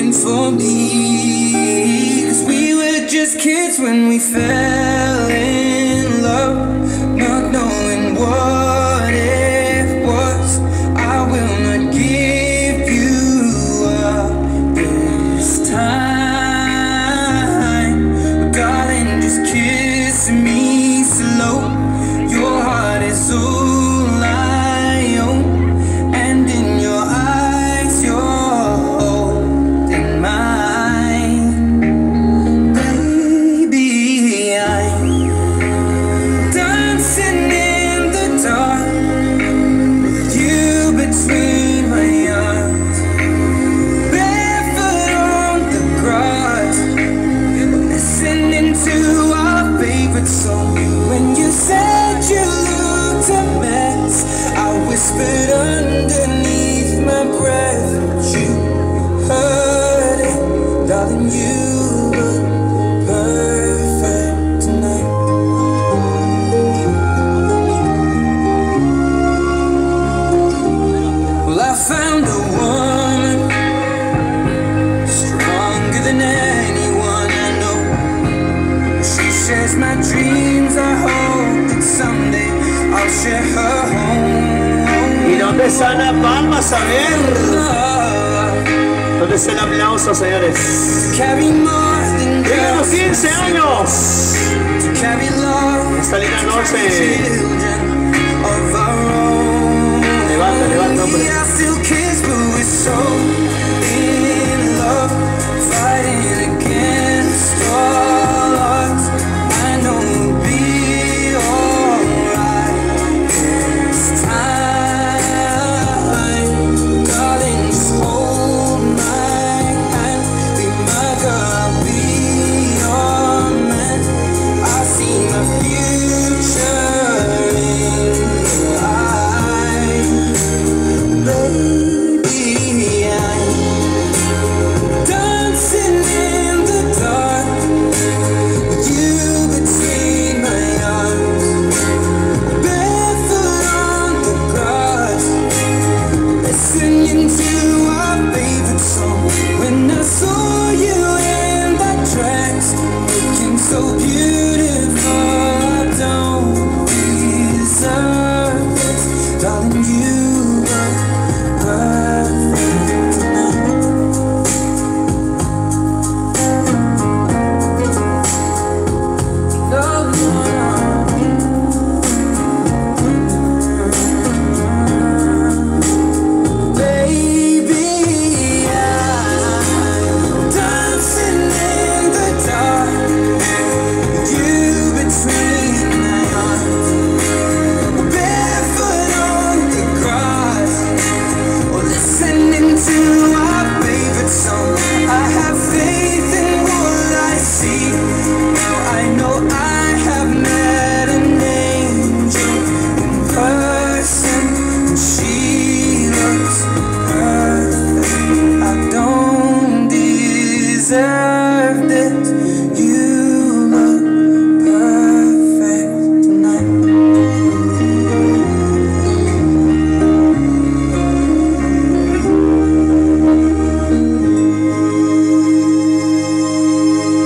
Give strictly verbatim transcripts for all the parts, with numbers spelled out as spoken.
waiting for me. 'Cause we were just kids when we fell in love, not knowing what it was. I will not give you up this time, but darling, just kiss me slow. Your heart is all I own, and in your eyes you're holding mine. Baby, I'm dancing in the dark with you between my arms, barefoot on the grass, listening to our favorite song. When you said you looked a mess, I whispered underneath my breath, but you heard it, darling. You look perfect tonight. Well, I found a woman stronger than anyone I know. She shares my dreams. I hope that someday I'll share her home. ¿Y dónde están las palmas? A ver. ¿Dónde está el aplauso, señores? ¡Llegan los quince años! Esta linda noche. Levanta, levanta, hombre.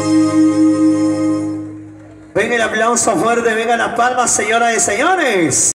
Venga el aplauso fuerte, venga las palmas, señoras y señores.